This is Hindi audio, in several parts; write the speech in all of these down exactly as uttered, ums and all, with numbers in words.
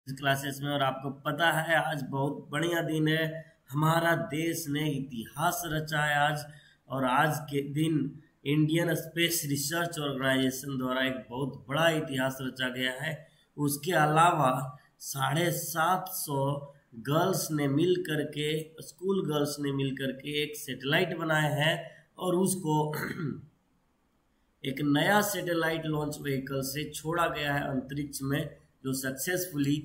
क्लासेस में। और आपको पता है आज बहुत बढ़िया दिन है, हमारा देश ने इतिहास रचा है आज। और आज के दिन इंडियन स्पेस रिसर्च ऑर्गेनाइजेशन द्वारा एक बहुत बड़ा इतिहास रचा गया है। उसके अलावा साढ़े सात सौ गर्ल्स ने मिल करके, स्कूल गर्ल्स ने मिल करके एक सैटेलाइट बनाया है और उसको एक नया सैटेलाइट लॉन्च व्हीकल से छोड़ा गया है अंतरिक्ष में, जो सक्सेसफुली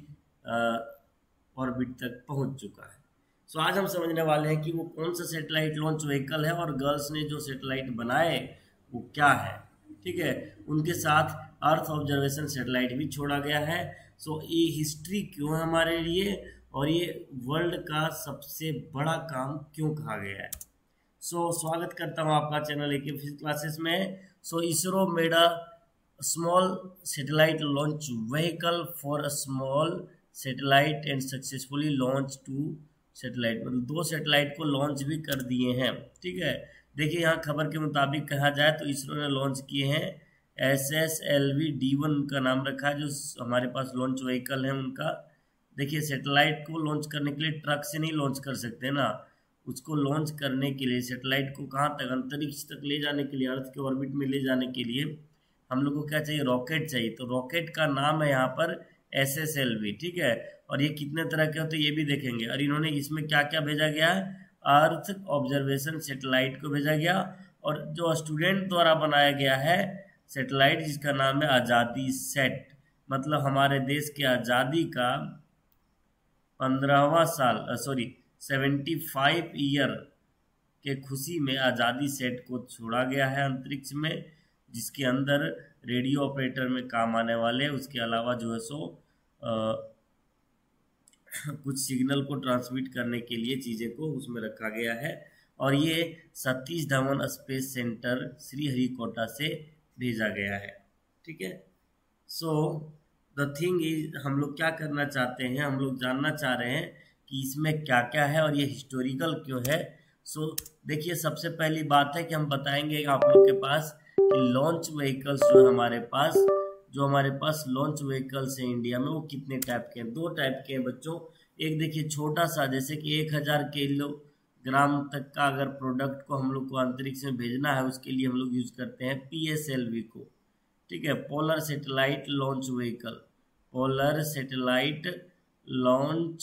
ऑर्बिट तक पहुंच चुका है। सो so, आज हम समझने वाले हैं कि वो कौन सा सैटेलाइट लॉन्च व्हीकल है और गर्ल्स ने जो सैटेलाइट बनाए वो क्या है। ठीक है, उनके साथ अर्थ ऑब्जर्वेशन सैटेलाइट भी छोड़ा गया है। सो so, ये हिस्ट्री क्यों है हमारे लिए और ये वर्ल्ड का सबसे बड़ा काम क्यों कहा गया है। सो so, स्वागत करता हूँ आपका चैनल एके फिजिक्स क्लासेस में। So ISRO made a small satellite launch vehicle for a small satellite and successfully launch two satellite, मतलब दो सैटेलाइट को लॉन्च भी कर दिए हैं। ठीक है, देखिए यहाँ खबर के मुताबिक कहा जाए तो इसरो ने लॉन्च किए हैं S S L V D one उनका नाम रखा है, जो हमारे पास लॉन्च व्हीकल है उनका। देखिए सैटेलाइट को लॉन्च करने के लिए ट्रक से नहीं लॉन्च कर सकते ना, उसको लॉन्च करने के लिए सैटेलाइट को कहाँ तक, अंतरिक्ष तक ले जाने के लिए, अर्थ के ऑर्बिट में ले जाने के लिए हम लोग को क्या चाहिए, रॉकेट चाहिए। तो रॉकेट का नाम है यहाँ पर एस एस एल वी। ठीक है, और ये कितने तरह के होते हैं ये भी देखेंगे। और इन्होंने इसमें क्या क्या भेजा गया है, अर्थ ऑब्जर्वेशन सैटेलाइट को भेजा गया और जो स्टूडेंट द्वारा बनाया गया है सैटेलाइट जिसका नाम है आज़ादी सेट, मतलब हमारे देश के आज़ादी का पंद्रहवा साल सॉरी सेवेंटी फाइव ईयर के खुशी में आज़ादी सेट को छोड़ा गया है अंतरिक्ष में, जिसके अंदर रेडियो ऑपरेटर में काम आने वाले, उसके अलावा जो है सो आ, कुछ सिग्नल को ट्रांसमिट करने के लिए चीज़ें को उसमें रखा गया है। और ये सतीश धवन स्पेस सेंटर श्रीहरिकोटा से भेजा गया है। ठीक है, सो द थिंग इज, हम लोग क्या करना चाहते हैं, हम लोग जानना चाह रहे हैं कि इसमें क्या क्या है और ये हिस्टोरिकल क्यों है। सो so, देखिए सबसे पहली बात है कि हम बताएंगे आप लोग के पास कि लॉन्च व्हीकल्स जो हमारे पास जो हमारे पास लॉन्च व्हीकल्स हैं इंडिया में वो कितने टाइप के हैं। दो टाइप के हैं बच्चों। एक देखिए छोटा सा, जैसे कि एक हजार किलोग्राम तक का अगर प्रोडक्ट को हम लोग को अंतरिक्ष में भेजना है, उसके लिए हम लोग यूज करते हैं पी एस एल वी को। ठीक है, polar satellite launch vehicle, polar satellite launch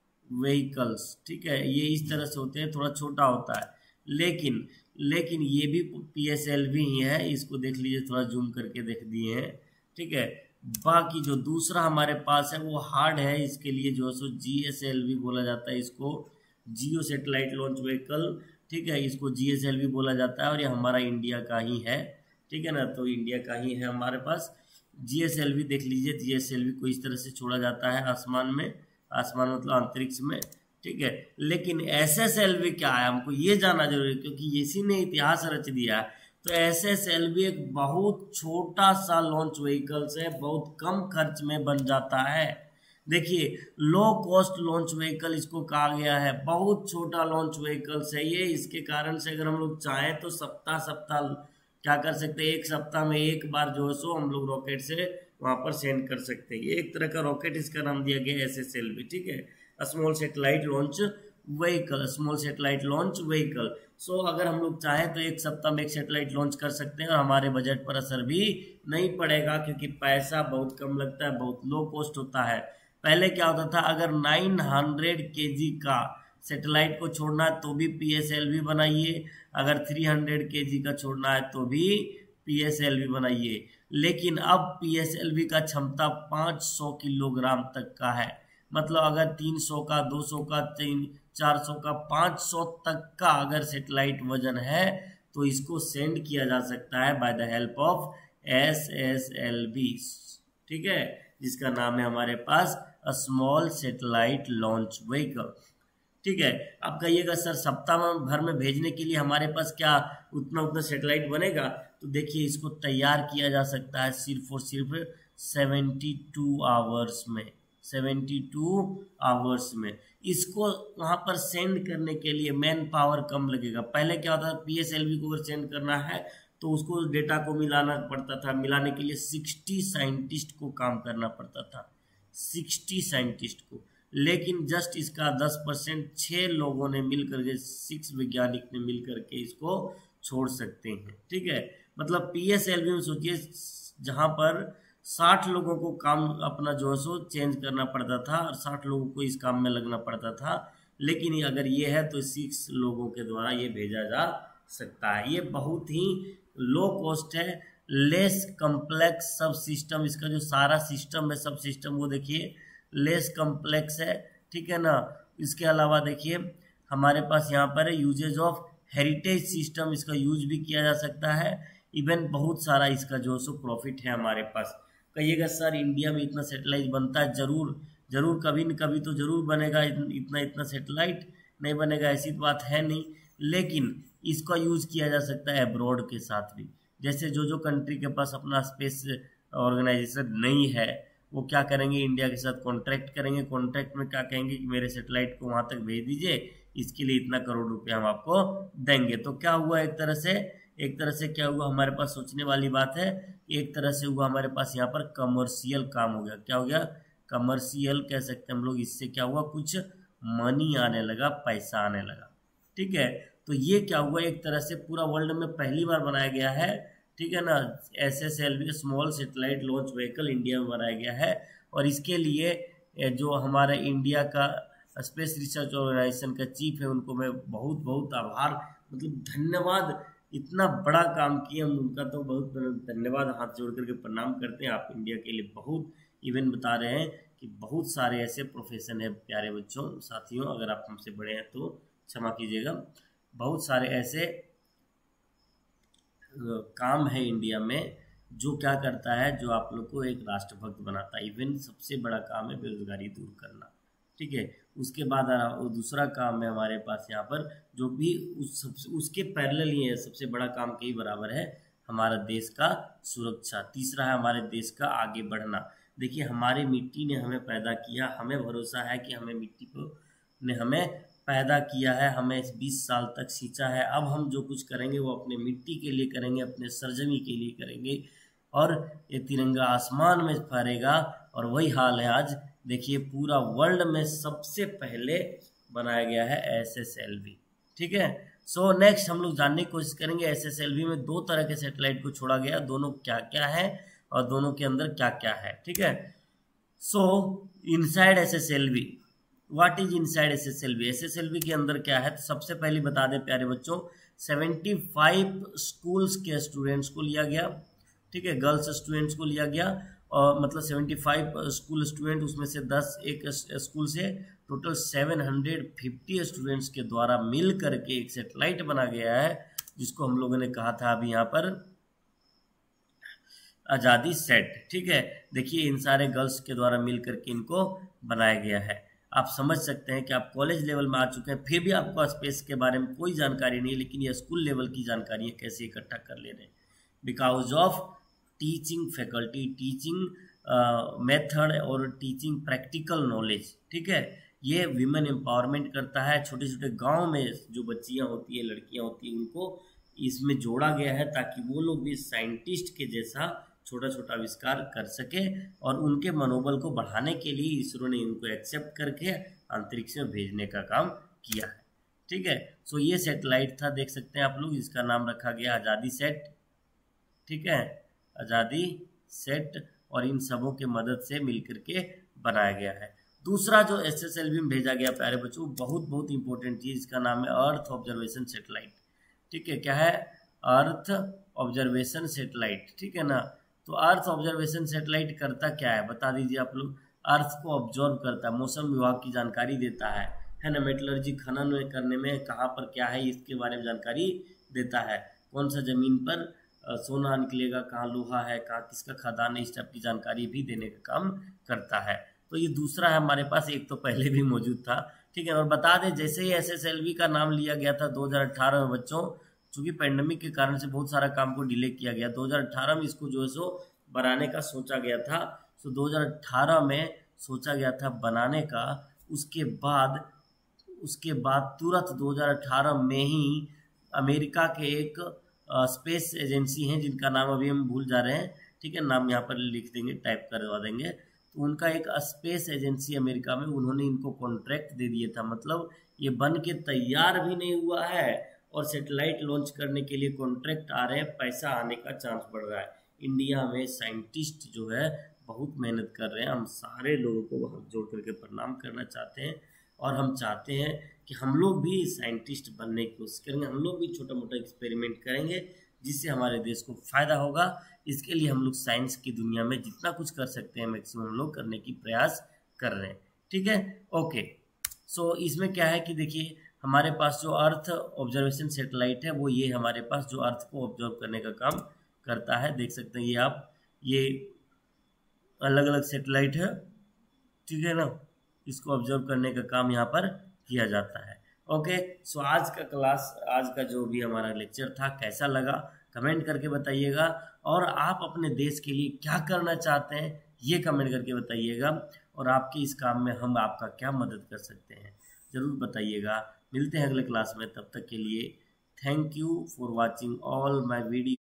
vehicles. ठीक है, ये इस तरह से होते हैं, थोड़ा छोटा होता है, लेकिन लेकिन ये भी पी एस एल वी ही है। इसको देख लीजिए, थोड़ा जूम करके देख दिए हैं। ठीक है, बाकी जो दूसरा हमारे पास है वो हार्ड है, इसके लिए जो है सो जी एस एल वी बोला जाता है, इसको जियो सैटेलाइट लॉन्च व्हीकल। ठीक है, इसको जी एस एल वी बोला जाता है और ये हमारा इंडिया का ही है। ठीक है ना, तो इंडिया का ही है हमारे पास जी एस एल वी। देख लीजिए, जी एस एल वी को इस तरह से छोड़ा जाता है आसमान में, आसमान मतलब अंतरिक्ष में। ठीक है, लेकिन एस एस एल वी क्या है हमको ये जानना जरूरी है, क्योंकि इसी ने इतिहास रच दिया है। तो एस एस एल वी एक बहुत छोटा सा लॉन्च व्हीकल्स है, बहुत कम खर्च में बन जाता है। देखिए लो कॉस्ट लॉन्च व्हीकल इसको कहा गया है, बहुत छोटा लॉन्च व्हीकल्स है ये। इसके कारण से अगर हम लोग चाहें तो सप्ताह सप्ताह क्या कर सकते हैं, एक सप्ताह में एक बार जो है सो हम लोग रॉकेट से वहां पर सेंड कर सकते हैं। ये एक तरह का रॉकेट, इसका नाम दिया गया एस एस एल वी। ठीक है, small satellite launch vehicle, small satellite launch vehicle. So अगर हम लोग चाहें तो एक सप्ताह में एक सैटेलाइट लॉन्च कर सकते हैं और हमारे बजट पर असर भी नहीं पड़ेगा, क्योंकि पैसा बहुत कम लगता है, बहुत लो कॉस्ट होता है। पहले क्या होता था, अगर नाइन हंड्रेड केजी का सैटेलाइट को छोड़ना है तो भी पी एस एल वी बनाइए, अगर थ्री हंड्रेड केजी का छोड़ना है तो भी पी एस एल वी बनाइए। लेकिन अब पी एस एल वी का क्षमता पाँच सौ किलोग्राम तक का है, मतलब अगर तीन सौ का, दो सौ का, तीन चार सौ का, पाँच सौ तक का अगर सैटेलाइट वजन है तो इसको सेंड किया जा सकता है by the help of S S L V. ठीक है, जिसका नाम है हमारे पास स्मॉल सैटेलाइट लॉन्च व्हीकल। ठीक है, आप कहिएगा सर सप्ताह भर में भेजने के लिए हमारे पास क्या उतना उतना सैटेलाइट बनेगा? तो देखिए इसको तैयार किया जा सकता है सिर्फ और सिर्फ सेवेंटी टू आवर्स में, सेवेंटी टू आवर्स में। इसको वहां पर सेंड करने के लिए मैन पावर कम लगेगा। पहले क्या होता था, पी एस एल वी को अगर सेंड करना है तो उसको डेटा को मिलाना पड़ता था, मिलाने के लिए सिक्सटी साइंटिस्ट को काम करना पड़ता था। सिक्सटी साइंटिस्ट को, लेकिन जस्ट इसका दस परसेंट छः लोगों ने मिल करके, सिक्स वैज्ञानिक ने मिल करके इसको छोड़ सकते हैं। ठीक है, मतलब पी एस एल वी में सोचिए जहाँ पर साठ लोगों को काम अपना जो है सो चेंज करना पड़ता था और साठ लोगों को इस काम में लगना पड़ता था, लेकिन अगर ये है तो सिक्स लोगों के द्वारा ये भेजा जा सकता है। ये बहुत ही लो कॉस्ट है, लेस कम्प्लेक्स सब सिस्टम, इसका जो सारा सिस्टम है सब सिस्टम वो देखिए लेस कम्प्लेक्स है। ठीक है ना, इसके अलावा देखिए हमारे पास यहाँ पर है यूजेज ऑफ हेरिटेज सिस्टम, इसका यूज भी किया जा सकता है। इवन बहुत सारा इसका जो सो प्रॉफिट है हमारे पास। कहिएगा सर इंडिया में इतना सेटेलाइट बनता है, जरूर जरूर कभी न कभी तो जरूर बनेगा, इतना इतना सेटेलाइट नहीं बनेगा ऐसी बात है नहीं, लेकिन इसका यूज किया जा सकता है अब्रॉड के साथ भी। जैसे जो जो कंट्री के पास अपना स्पेस ऑर्गेनाइजेशन नहीं है वो क्या करेंगे, इंडिया के साथ कॉन्ट्रैक्ट करेंगे, कॉन्ट्रैक्ट में क्या कहेंगे कि मेरे सेटेलाइट को वहां तक भेज दीजिए, इसके लिए इतना करोड़ रुपया हम आपको देंगे। तो क्या हुआ, एक तरह से एक तरह से क्या हुआ, हमारे पास सोचने वाली बात है, एक तरह से हुआ हमारे पास यहाँ पर कमर्शियल काम हो गया। क्या हो गया, कमर्शियल कह सकते हैं हम लोग। इससे क्या हुआ, कुछ मनी आने लगा, पैसा आने लगा। ठीक है, तो ये क्या हुआ, एक तरह से पूरा वर्ल्ड में पहली बार बनाया गया है। ठीक है ना, S S L V small satellite launch vehicle India में बनाया गया है। और इसके लिए जो हमारे इंडिया का स्पेस रिसर्च ऑर्गेनाइजेशन का चीफ है उनको मैं बहुत बहुत आभार, मतलब धन्यवाद, इतना बड़ा काम किए हम उनका तो बहुत धन्यवाद, हाथ जोड़ करके प्रणाम करते हैं। आप इंडिया के लिए बहुत इवन बता रहे हैं कि बहुत सारे ऐसे प्रोफेशन है प्यारे बच्चों साथियों, अगर आप हमसे बड़े हैं तो क्षमा कीजिएगा, बहुत सारे ऐसे काम है इंडिया में जो क्या करता है, जो आप लोग को एक राष्ट्रभक्त बनाता है। इवन सबसे बड़ा काम है बेरोजगारी दूर करना। ठीक है, उसके बाद दूसरा काम है हमारे पास यहाँ पर जो भी उस सबसे उसके पैरेलल ही है, सबसे बड़ा काम के ही बराबर है हमारा देश का सुरक्षा। तीसरा है हमारे देश का आगे बढ़ना। देखिए हमारी मिट्टी ने हमें पैदा किया, हमें भरोसा है कि हमें मिट्टी को ने हमें पैदा किया है, हमें बीस साल तक सींचा है। अब हम जो कुछ करेंगे वो अपने मिट्टी के लिए करेंगे, अपने सरजमी के लिए करेंगे, और ये तिरंगा आसमान में फहरेगा। और वही हाल है आज, देखिए पूरा वर्ल्ड में सबसे पहले बनाया गया है एस एस एल वी। ठीक है, सो नेक्स्ट हम लोग जानने की कोशिश करेंगे एस एस एल वी में दो तरह के सैटेलाइट को छोड़ा गया, दोनों क्या क्या है और दोनों के अंदर क्या क्या है। ठीक है, so inside S S L V, what is inside S S L V, S S L V के अंदर क्या है, तो सबसे पहले बता दें प्यारे बच्चों, पचहत्तर स्कूल्स के स्टूडेंट्स को लिया गया। ठीक है, गर्ल्स स्टूडेंट्स को लिया गया, और मतलब पचहत्तर स्कूल स्टूडेंट, उसमें से दस एक स्कूल से टोटल सात सौ पचास स्टूडेंट्स के द्वारा मिल करके एक सैटेलाइट बना गया है, जिसको हम लोगों ने कहा था अभी यहाँ पर आज़ादी सेट। ठीक है, देखिए इन सारे गर्ल्स के द्वारा मिल करके इनको बनाया गया है। आप समझ सकते हैं कि आप कॉलेज लेवल में आ चुके हैं, फिर भी आपको स्पेस के बारे में कोई जानकारी नहीं, लेकिन ये स्कूल लेवल की जानकारी है, कैसे इकट्ठा कर ले रहे हैं। Because of teaching faculty, teaching method और टीचिंग प्रैक्टिकल नॉलेज। ठीक है, ये विमेन एम्पावरमेंट करता है। छोटे छोटे गांव में जो बच्चियां होती है, लड़कियां होती हैं, उनको इसमें जोड़ा गया है ताकि वो लोग भी साइंटिस्ट के जैसा छोटा छोटा आविष्कार कर सके, और उनके मनोबल को बढ़ाने के लिए इसरो ने इनको एक्सेप्ट करके अंतरिक्ष में भेजने का काम किया है। ठीक है, सो ये सैटेलाइट था, देख सकते हैं आप लोग, इसका नाम रखा गया आज़ादी सेट। ठीक है, आज़ादी सेट, और इन सबों के मदद से मिलकर के बनाया गया है। दूसरा जो एस एस एल वी में भेजा गया प्यारे बच्चों, बहुत बहुत इंपॉर्टेंट चीज, इसका नाम है अर्थ ऑब्जर्वेशन सेटेलाइट। ठीक है, क्या है, अर्थ ऑब्जर्वेशन सेटेलाइट। ठीक है ना, तो अर्थ ऑब्जर्वेशन सेटेलाइट करता क्या है बता दीजिए आप लोग। अर्थ को ऑब्जर्व करता है, मौसम विभाग की जानकारी देता है है ना, मेटलर्जी खनन करने में कहाँ पर क्या है इसके बारे में जानकारी देता है, कौन सा जमीन पर सोना निकलेगा, कहाँ लोहा है, कहाँ किसका खदान है, इस टाइप की जानकारी भी देने का काम करता है। तो ये दूसरा है हमारे पास, एक तो पहले भी मौजूद था। ठीक है, और बता दें जैसे ही एस एस एल वी का नाम लिया गया था दो हज़ार अठारह में बच्चों, चूंकि पेंडेमिक के कारण से बहुत सारा काम को डिले किया गया, दो हज़ार अठारह में इसको जो है सो बनाने का सोचा गया था। सो दो हज़ार अठारह में सोचा गया था बनाने का, उसके बाद उसके बाद तुरंत दो हज़ार अठारह में ही अमेरिका के एक स्पेस एजेंसी हैं जिनका नाम अभी हम भूल जा रहे हैं। ठीक है, नाम यहाँ पर लिख देंगे, टाइप करवा देंगे। तो उनका एक स्पेस एजेंसी अमेरिका में, उन्होंने इनको कॉन्ट्रैक्ट दे दिया था, मतलब ये बन के तैयार भी नहीं हुआ है और सैटेलाइट लॉन्च करने के लिए कॉन्ट्रैक्ट आ रहे हैं, पैसा आने का चांस बढ़ रहा है। इंडिया में साइंटिस्ट जो है बहुत मेहनत कर रहे हैं, हम सारे लोगों को हाथ जोड़ करके प्रणाम करना चाहते हैं और हम चाहते हैं कि हम लोग भी साइंटिस्ट बनने की कोशिश करेंगे, हम लोग भी छोटा मोटा एक्सपेरिमेंट करेंगे जिससे हमारे देश को फायदा होगा। इसके लिए हम लोग साइंस की दुनिया में जितना कुछ कर सकते हैं मैक्सिमम हम लोग करने की प्रयास कर रहे हैं, ठीक है। ओके, सो इसमें क्या है कि देखिए हमारे पास जो अर्थ ऑब्जर्वेशन सैटेलाइट है वो ये हमारे पास जो अर्थ को ऑब्जर्व करने का काम करता है, देख सकते हैं ये आप, ये अलग अलग सैटेलाइट है, ठीक है ना, इसको ऑब्जर्व करने का काम यहाँ पर किया जाता है। ओके, सो आज का क्लास, आज का जो भी हमारा लेक्चर था कैसा लगा कमेंट करके बताइएगा, और आप अपने देश के लिए क्या करना चाहते हैं ये कमेंट करके बताइएगा, और आपके इस काम में हम आपका क्या मदद कर सकते हैं ज़रूर बताइएगा। मिलते हैं अगले क्लास में, तब तक के लिए thank you for watching all my video.